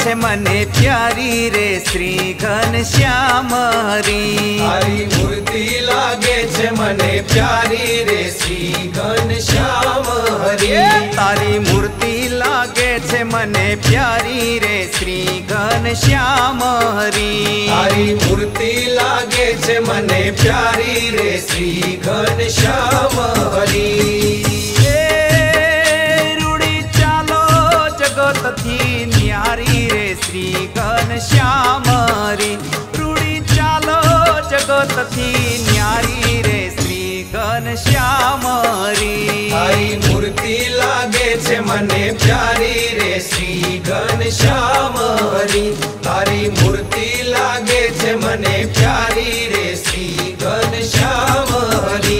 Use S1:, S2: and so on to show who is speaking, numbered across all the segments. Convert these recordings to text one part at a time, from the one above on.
S1: छे मने प्यारी रे श्री घनश्याम हरी।
S2: तारी मूर्ति लागे छे मने प्यारी रे श्री घनश्याम हरी।
S1: तारी मूर्ति लागे छे मने प्यारी रे श्री घनश्याम हरी।
S2: तारी मूर्ति लागे छे मने प्यारी रे श्री घनश्याम हरी।
S1: रूड़ी चालो जगत थी न्यारी रे श्री घनश्याम हरी। रूड़ी चालो जगत थी न्यारी रे श्री घनश्याम हरी।
S2: तारी मूर्ति लागे छे मने प्यारी रे श्री घनश्याम हरी। तारी मूर्ति लागे छे मने प्यारी रे श्री घनश्याम हरी।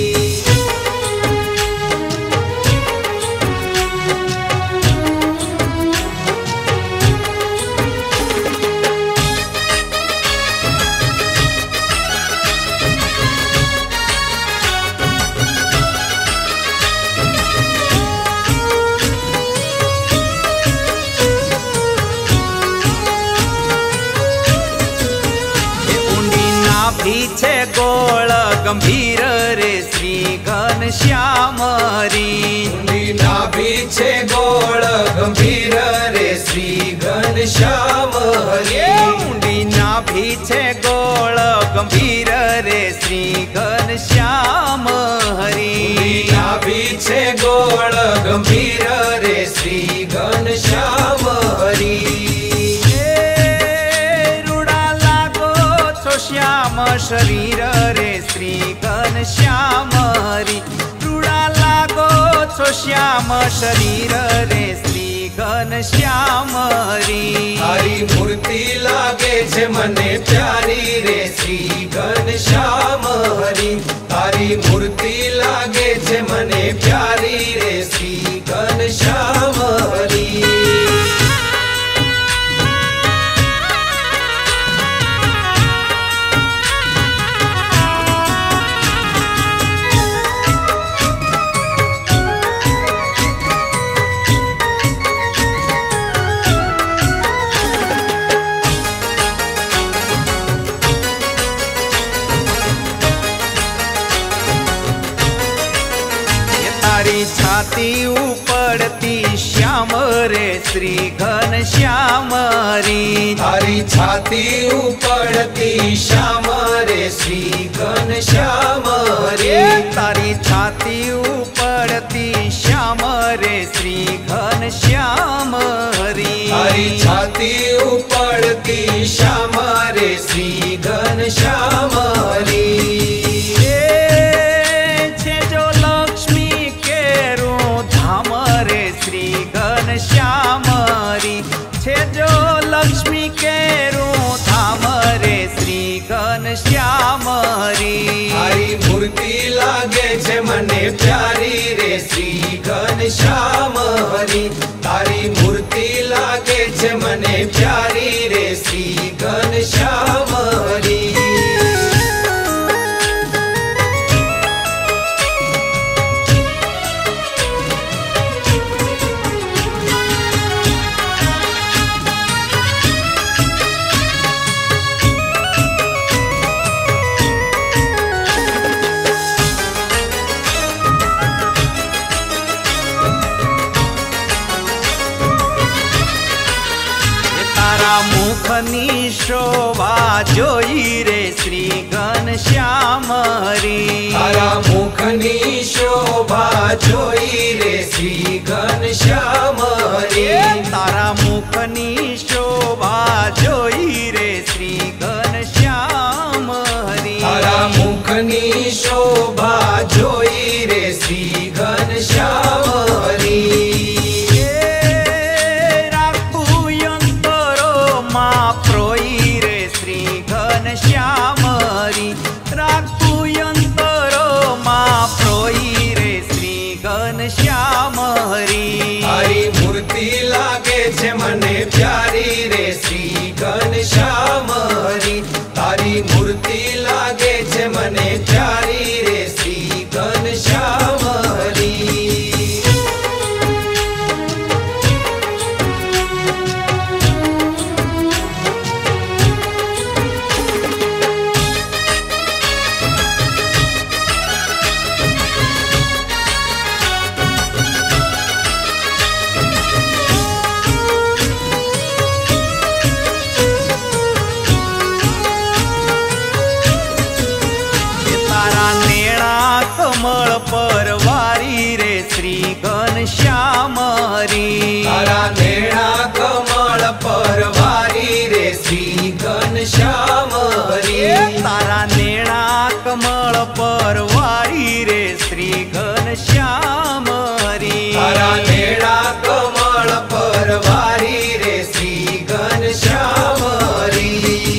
S1: पीछे गोल गंभीर रे श्री घनश्याम हरी।
S2: ऊंडी नाभि छे गोल गंभीर रे श्री घनश्याम हरी।
S1: ऊंडी नाभि छे गोल गंभीर रे श्री घनश्याम हरी।
S2: ऊंडी नाभि छे गोल गंभीर रे श्री घनश्याम हरी।
S1: श्याम शरीर रे श्री घनश्याम हरी। रूड़ा लागो छो श्याम शरीर रे श्री घनश्याम हरी।
S2: तारी मूर्ति लागे छे मने प्यारी रे श्री घनश्याम हरी। तारी मूर्ति लागे छे मने प्यारी रे श्री घनश्याम हरी।
S1: तारी छाती उपड़ती श्याम रे श्री घनश्याम हरी।
S2: तारी छाती उपड़ती श्याम रे श्री घनश्याम हरी।
S1: तारी छाती उपड़ती श्याम रे श्री घनश्याम हरी।
S2: तारी छाती उपड़ती श्याम रे श्री घनश्याम हरी। श्याम हरी छे जो लक्ष्मी के रू धाम रे श्री घनश्याम हरी। तारी मूर्ति लागे छे मने प्यारी रे श्री घनश्याम हरी। तारी मूर्ति लागे छे मने प्यारी रे श्री घनश्याम हरी।
S1: मुखनी शोभा जोई रे श्री घनश्याम हरी।
S2: तारा मुखनी शोभा जोई रे श्री घनश्याम हरी।
S1: तारा मुखनी शोभा जोई रे श्री घनश्याम हरी।
S2: तारा मुखनी शोभा जोई रे श्री घनश्याम हरी।
S1: प्रोई रे श्री घनश्याम हरी। राखू यंतरो माँ प्रोई रे श्री घनश्याम हरी।
S2: तारी मूर्ति लागे छे मने प्यारी रे श्री घनश्याम हरी। तारी मूर्ति लागे छे मने प्यारी रे श्री घनश्याम
S1: कमल परवारी रे श्री घनश्याम हरी।
S2: तारा नेणा कमल परवारी रे श्री घनश्याम हरी।
S1: तारा नेणा कमल परवारी रे श्री घनश्याम हरी।
S2: तारा नेणा कमल परवारी रे श्री घनश्याम हरी।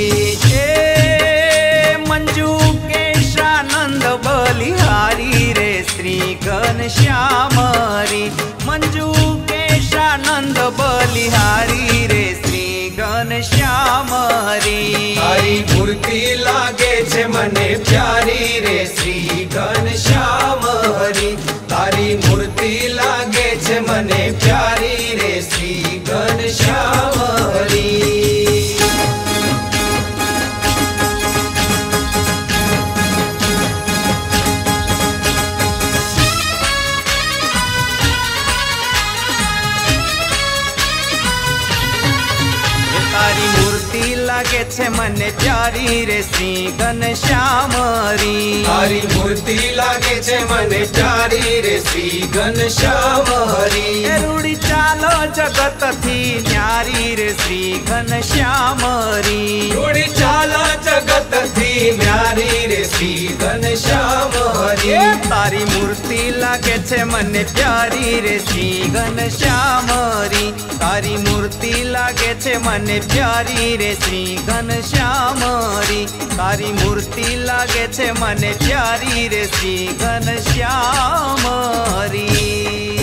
S1: मंजू केशानंद बलिहारी रे श्री घनश्याम हरी। मंजू केशानंद बलिहारी रे श्री घनश्याम हरी।
S2: तारी मूर्ति लागे छे मने प्यारी रे श्री घनश्याम हरी। तारी मूर्ति लागे छे मने प्यारी रे श्री घनश्याम हरी।
S1: तारी मूर्ति लागे छे मने प्यारी रे श्री घनश्याम हरी।
S2: तारी मूर्ति लागे छे मने प्यारी रे श्री घनश्याम हरी।
S1: रूड़ी चालो जगत थी न्यारी रे श्री घनश्याम हरी।
S2: रूड़ी चालो जगत थी न्यारी रे श्री घनश्याम हरी।
S1: तारी मूर्ति लागे छे मने प्यारी रे श्री घनश्याम हरी। तारी मूर्ति लागे छे मने प्यारी रे श्री घनश्याम हरी। तारी मूर्ति लागे छे मने प्यारी रे श्री घनश्याम हरी।